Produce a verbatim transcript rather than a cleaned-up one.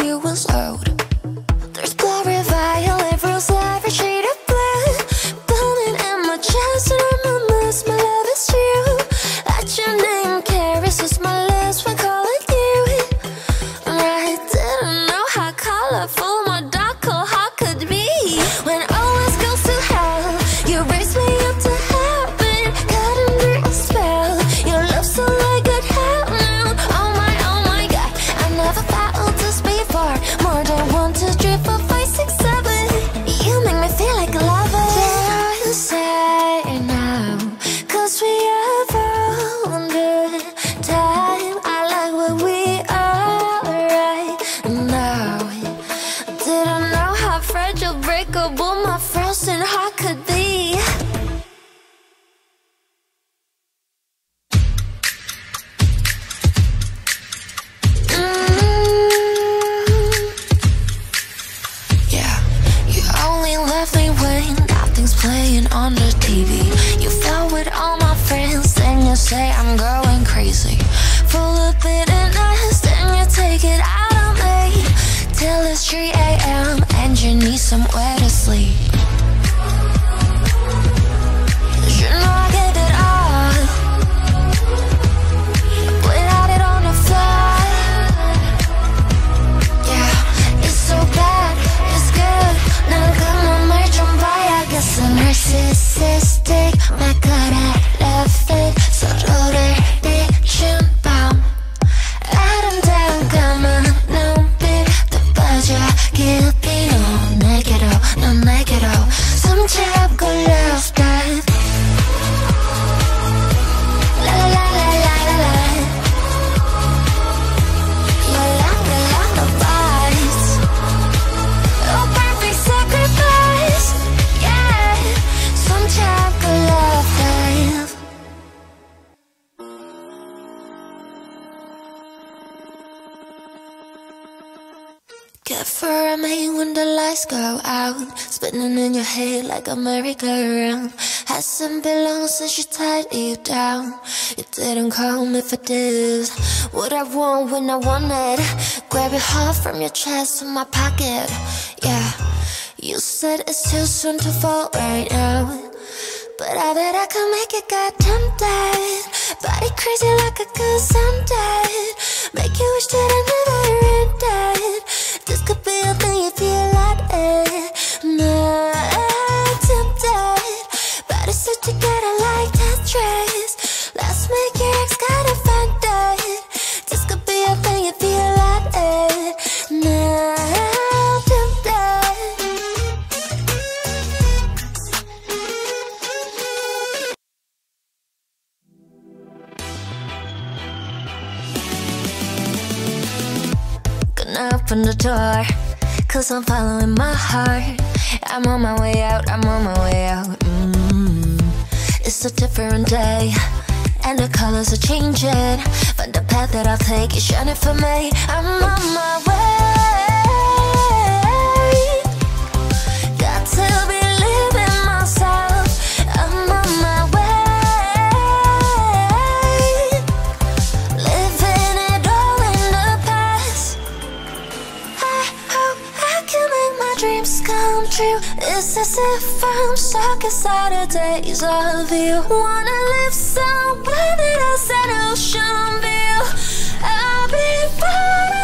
you was out. There's glory violet, rose every shade of blue, burning in my chest and in my mouth. My love is true. Let your name carries as my lips when calling you. I didn't know how colorful my dark cold heart could be. When all else goes to hell, you raise me up to heaven, cut under a spell. Your love so like good hell now. Oh my, oh my God, I never felt this before. More than one, two, three, four, five, six, seven. You make me feel like a lover. Dare you say now? Cause we have all under time. I like what we are right now. Didn't know how fragile, breakable my frozen heart could be. Playing on the T V. You fell with all my friends, and you say I'm going crazy. Full of bitterness, and you take it out on me. Till it's three A M and you need somewhere to sleep. You know I get it all, without it on the floor. Yeah, it's so bad, it's good. Now come on, merge on by. I guess I'm narcissistic. My God, I love it. So rotation bomb. 아름다운 까만 눈빛 덮어져 깊이. 넌 내게로, 넌 내게로 숨잡고 love dive. La la la la la la la. Your love, your love, the vibes. Oh, perfect sacrifice. Yeah, 숨잡고 love dive. Get for me when the lights go out, spinning in your head like a merry-go-round. Hasn't been long since you tied you down. You didn't call me for this. What I want when I want it. Grab your heart from your chest to my pocket. Yeah, you said it's too soon to fall right now, but I bet I can make it goddamn dead. Body crazy like a goose, I'm dead. Make you wish that I never ended. This could be a thing if you let it. Not tempted, body suit together like that dress. Let's make your ex get offended. This could be a thing if you let it. Not tempted. Gonna open the door, cause I'm following my heart. I'm on my way out, I'm on my way out. mm. It's a different day, and the colors are changing, but the path that I'll take is shining for me. I'm on my way. Got to believe in myself. I'm on my way. Living it all in the past. I hope I can make my dreams come true. It's as if I'm stuck inside the days of you. Wanna live somewhere that has an ocean view. I'll be fine.